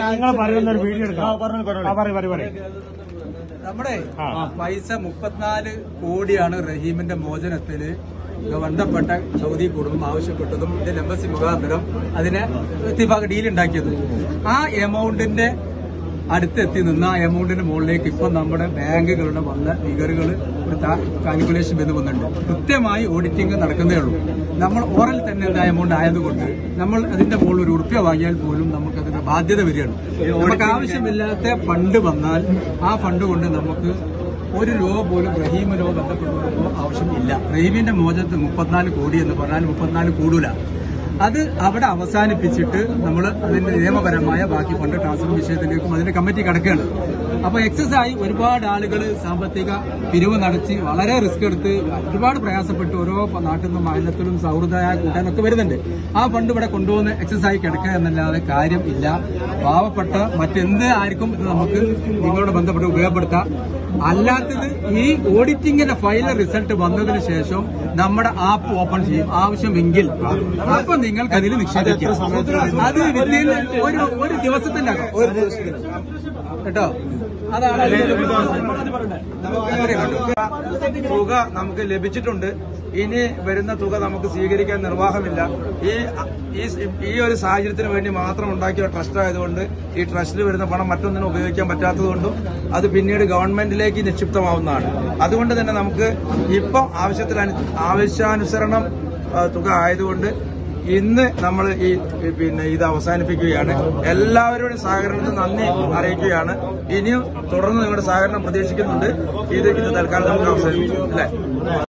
നിങ്ങൾ പറയുന്ന ഒരു വീഡിയോ എടുക്കാം. നമ്മുടെ പൈസ 34 കോടിയാണ് റഹീമിന്റെ മോചനത്തിന് ബന്ധപ്പെട്ട സൗദി കുടുംബം ആവശ്യപ്പെട്ടതും ഇന്ത്യൻ എംബസി മുഖാന്തരം അതിനെ ഇത്തിഫാഖ് ഡീൽ ഉണ്ടാക്കിയത്. ആ എമൗണ്ടിന്റെ അടുത്തെത്തി നിന്ന് ആ എമൗണ്ടിന്റെ മുകളിലേക്ക് ഇപ്പം നമ്മുടെ ബാങ്കുകളുടെ വന്ന ഫിഗറുകൾ ഒരു കാൽക്കുലേഷൻ ചെയ്ത് വന്നിട്ടുണ്ട്. കൃത്യമായി ഓഡിറ്റിംഗ് നടക്കുന്നേ ഉള്ളൂ. നമ്മൾ ഓറൽ തന്നെ എന്താ എമൗണ്ട് ആയതുകൊണ്ട് നമ്മൾ അതിന്റെ മുകളിൽ ഒരു ഉറുപ്പ്യ വാങ്ങിയാൽ പോലും നമുക്കതിന്റെ ബാധ്യത വരികയാണ്. നമുക്ക് ആവശ്യമില്ലാത്ത ഫണ്ട് വന്നാൽ ആ ഫണ്ട് കൊണ്ട് നമുക്ക് ഒരു രൂപ പോലും റഹീമിനോ ബന്ധപ്പെട്ടവരോ ആവശ്യമില്ല. റഹീമിന്റെ മോചനത്തിൽ 34 കോടി എന്ന് പറഞ്ഞാൽ 34 കൂടൂല. അത് അവിടെ അവസാനിപ്പിച്ചിട്ട് നമ്മൾ അതിന്റെ നിയമപരമായ ബാക്കി ഫണ്ട് ട്രാൻസ്ഫർ വിഷയത്തിലേക്കും അതിന്റെ കമ്മിറ്റി കിടക്കുകയാണ്. അപ്പൊ എക്സസ് ആയി ഒരുപാട് ആളുകൾ സാമ്പത്തിക പിരിവ് നടത്തി വളരെ റിസ്ക് എടുത്ത് ഒരുപാട് പ്രയാസപ്പെട്ട് ഓരോ നാട്ടിൽ നിന്നും അയലത്തിലും സൗഹൃദമായ കൂട്ടാനൊക്കെ വരുന്നുണ്ട്. ആ ഫണ്ട് ഇവിടെ കൊണ്ടുവന്ന് എക്സസ് ആയി കിടക്കുക എന്നല്ലാതെ കാര്യം ഇല്ല. പാവപ്പെട്ട മറ്റെന്ത് ആർക്കും ഇത് നമുക്ക് നിങ്ങളോട് ബന്ധപ്പെട്ട് ഉപയോഗപ്പെടുത്താം. അല്ലാത്തത് ഈ ഓഡിറ്റിംഗിന്റെ ഫൈനൽ റിസൾട്ട് വന്നതിന് ശേഷം നമ്മുടെ ആപ്പ് ഓപ്പൺ ചെയ്യും. ആവശ്യമെങ്കിൽ അപ്പൊ നിങ്ങൾക്ക് അതിൽ നിക്ഷേപിക്കാം. അത് ഒരു ദിവസത്തിന്റെ കേട്ടോ. അതാണ് തുക നമുക്ക് ലഭിച്ചിട്ടുണ്ട്. ഇനി വരുന്ന തുക നമുക്ക് സ്വീകരിക്കാൻ നിർവാഹമില്ല. ഈ ഒരു സാഹചര്യത്തിന് വേണ്ടി മാത്രം ഉണ്ടാക്കിയ ട്രസ്റ്റ് ആയതുകൊണ്ട് ഈ ട്രസ്റ്റിൽ വരുന്ന പണം മറ്റൊന്നിനും ഉപയോഗിക്കാൻ പറ്റാത്തതുകൊണ്ടും അത് പിന്നീട് ഗവൺമെന്റിലേക്ക് നിക്ഷിപ്തമാവുന്നതാണ്. അതുകൊണ്ട് തന്നെ നമുക്ക് ഇപ്പം ആവശ്യാനുസരണം തുക ആയതുകൊണ്ട് ഇന്ന് നമ്മൾ ഇത് അവസാനിപ്പിക്കുകയാണ്. എല്ലാവരുടെയും സഹകരണത്തിന് നന്ദി അറിയിക്കുകയാണ്. ഇനിയും തുടർന്ന് നിങ്ങളുടെ സഹകരണം പ്രതീക്ഷിക്കുന്നുണ്ട്. ഇത് തൽക്കാലം നമുക്ക് അവസാനിപ്പിക്കും അല്ലേ.